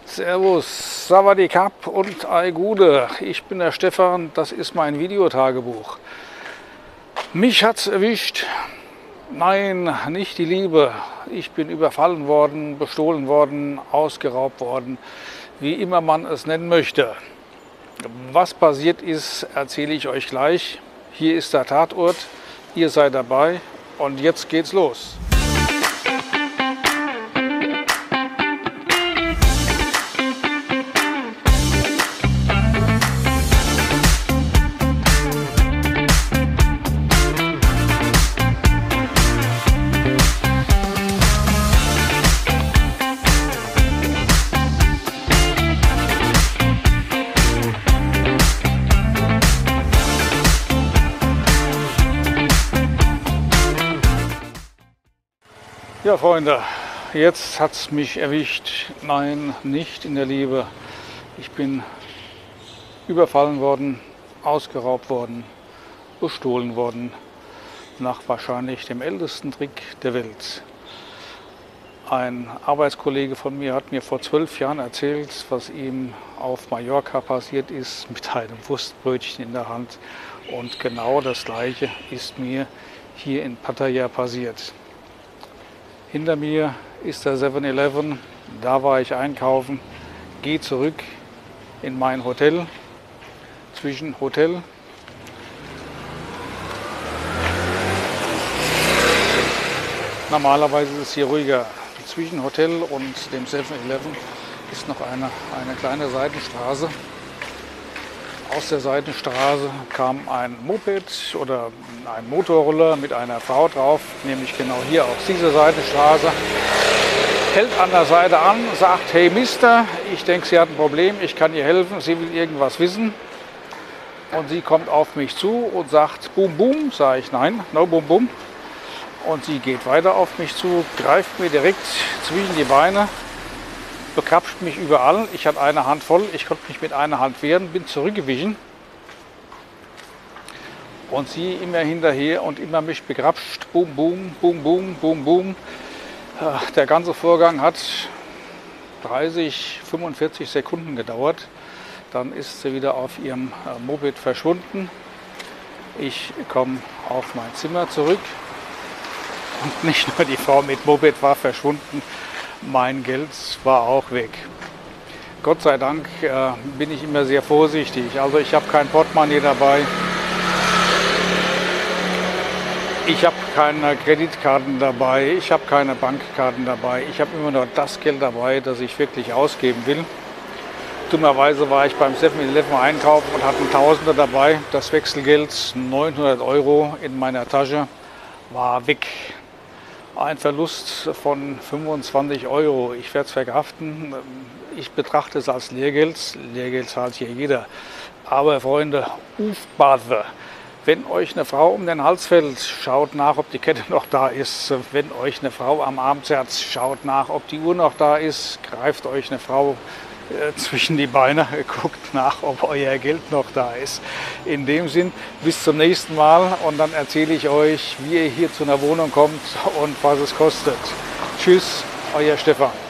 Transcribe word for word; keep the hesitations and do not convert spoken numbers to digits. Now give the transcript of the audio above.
Servus, Sawadikap und Ei Gude. Ich bin der Stefan, das ist mein Videotagebuch. Mich hat's erwischt. Nein, nicht die Liebe. Ich bin überfallen worden, bestohlen worden, ausgeraubt worden, wie immer man es nennen möchte. Was passiert ist, erzähle ich euch gleich. Hier ist der Tatort, ihr seid dabei und jetzt geht's los. Ja, Freunde, jetzt hat es mich erwischt. Nein, nicht in der Liebe. Ich bin überfallen worden, ausgeraubt worden, bestohlen worden, nach wahrscheinlich dem ältesten Trick der Welt. Ein Arbeitskollege von mir hat mir vor zwölf Jahren erzählt, was ihm auf Mallorca passiert ist, mit einem Wurstbrötchen in der Hand. Und genau das Gleiche ist mir hier in Pattaya passiert. Hinter mir ist der seven eleven, da war ich einkaufen, gehe zurück in mein Hotel, zwischen Hotel normalerweise ist es hier ruhiger, zwischen Hotel und dem seven eleven ist noch eine, eine kleine Seitenstraße. Aus der Seitenstraße kam ein Moped oder ein Motorroller mit einer Frau drauf, nämlich genau hier auf dieser Seitenstraße. Hält an der Seite an, sagt, hey Mister, ich denke, sie hat ein Problem, ich kann ihr helfen, sie will irgendwas wissen. Und sie kommt auf mich zu und sagt, boom, boom, sage ich, nein, no, boom, boom. Und sie geht weiter auf mich zu, greift mir direkt zwischen die Beine, bekrapscht mich überall. Ich hatte eine Hand voll, ich konnte mich mit einer Hand wehren, bin zurückgewichen. Und sie immer hinterher und immer mich bekrapscht. Boom, boom, boom, boom, boom, boom. Der ganze Vorgang hat dreißig, fünfundvierzig Sekunden gedauert. Dann ist sie wieder auf ihrem Moped verschwunden. Ich komme auf mein Zimmer zurück. Und nicht nur die Frau mit Moped war verschwunden, mein Geld war auch weg. Gott sei Dank äh, bin ich immer sehr vorsichtig. Also ich habe kein Portemonnaie dabei. Ich habe keine Kreditkarten dabei. Ich habe keine Bankkarten dabei. Ich habe immer nur das Geld dabei, das ich wirklich ausgeben will. Dummerweise war ich beim seven eleven einkaufen und hatte einen Tausender dabei. Das Wechselgeld, neunhundert Euro in meiner Tasche, war weg. Ein Verlust von fünfundzwanzig Euro. Ich werde es verkraften. Ich betrachte es als Lehrgeld. Lehrgeld zahlt hier jeder. Aber Freunde, aufpassen. Wenn euch eine Frau um den Hals fällt, schaut nach, ob die Kette noch da ist. Wenn euch eine Frau am Arm zerrt, schaut nach, ob die Uhr noch da ist. Greift euch eine Frau äh, zwischen die Beine, guckt nach, ob euer Geld noch da ist. In dem Sinn, bis zum nächsten Mal und dann erzähle ich euch, wie ihr hier zu einer Wohnung kommt und was es kostet. Tschüss, euer Stefan.